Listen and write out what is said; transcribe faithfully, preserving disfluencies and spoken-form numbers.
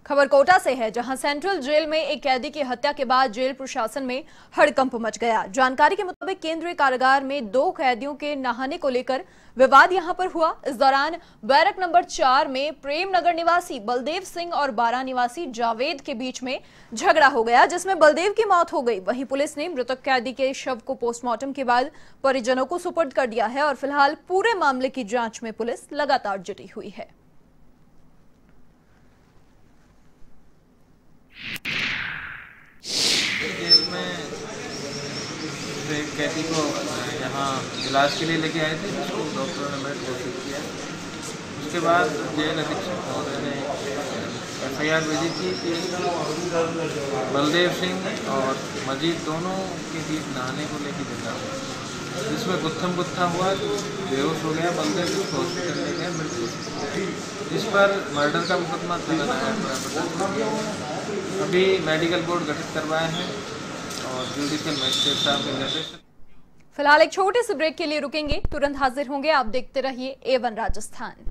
खबर कोटा से है, जहां सेंट्रल जेल में एक कैदी की हत्या के बाद जेल प्रशासन में हड़कंप मच गया। जानकारी के मुताबिक केंद्रीय कारागार में दो कैदियों के नहाने को लेकर विवाद यहां पर हुआ। इस दौरान बैरक नंबर चार में प्रेम नगर निवासी बलदेव सिंह और बारा निवासी जावेद के बीच में झगड़ा हो गया, जिसमें बलदेव की मौत हो गई। वहीं पुलिस ने मृतक कैदी के शव को पोस्टमार्टम के बाद परिजनों को सुपुर्द कर दिया है और फिलहाल पूरे मामले की जांच में पुलिस लगातार जुटी हुई है। जेल में एक कैदी को यहाँ इलाज के लिए लेके आए थे, जिसको डॉक्टरों ने बेड घोषित किया। उसके बाद जेल अधीक्षक महोदय ने एफ आई आर भेजी थी कि बलदेव सिंह और मजीद दोनों के बीच नहाने को लेकर झगड़ा हुआ, जिसमें गुत्थम गुत्था हुआ, बेहोश हो गया बलदेव, जिसको हॉस्पिटल ले गया मृत्यु। इस पर मर्डर का मुकदमा चला है। अभी मेडिकल बोर्ड गठित करवाए हैं और जुडिशियल मजिस्ट्रेट साहब के निर्देश। फिलहाल एक छोटे से ब्रेक के लिए रुकेंगे, तुरंत हाजिर होंगे। आप देखते रहिए ए वन राजस्थान।